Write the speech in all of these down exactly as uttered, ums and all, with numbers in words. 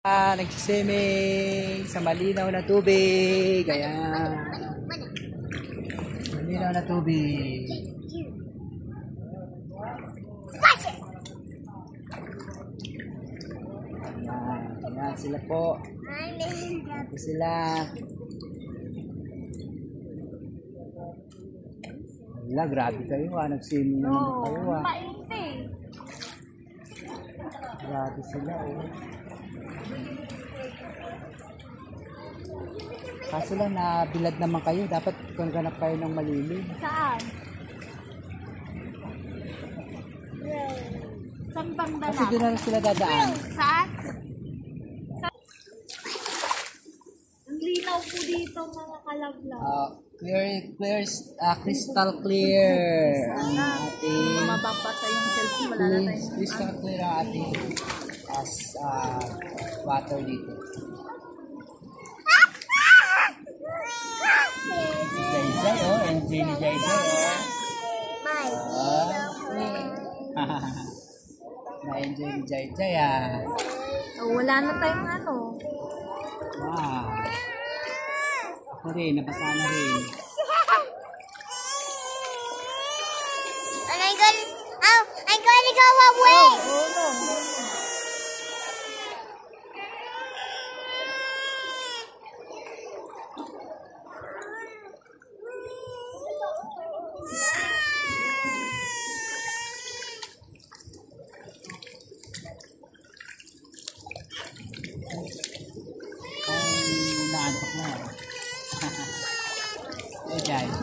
Ah, nagsiswimming sa malinaw na tubig. Ayan. Malinaw na tubig. Ayan. Ayan sila po. Ito sila. Wala, grabe kayo ah. Nag-swimming naman kayo ah. Grabe sila oh. Kaso lang nabilad naman kayo. Dapat kung ganap kayo ng malilim. Saan? Saan bang danap? Kasi doon na sila dadaan. Saan? Saan? Ang linaw po dito mga kalablaw. Uh, clear, clear, uh, crystal clear. Ang ating Mababasa yung cellphone. Wala na tayong crystal clear ang ating as uh, water dito. Jai Jai oh, enjoy ni Jai Jai oh. Na-enjoy ni Jai Jai ah. Oh, wala na tayong ano. Wow. Ako rin, nabasa na rin. And I'm gonna, oh, I'm gonna go away. Oh, no. Ang naantok na. Hey guys.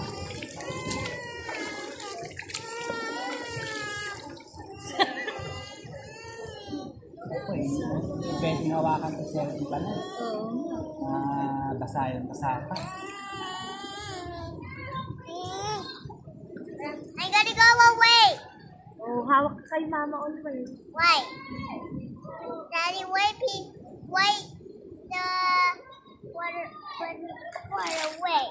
Ako eh, pwede hawakan ko siya rin pala. Oo. Ah, basa yun, basa ka. I'm gonna go away. Oh, hawak ka kay mama always. Why? Daddy, wait, please. Wait the water, water, water away.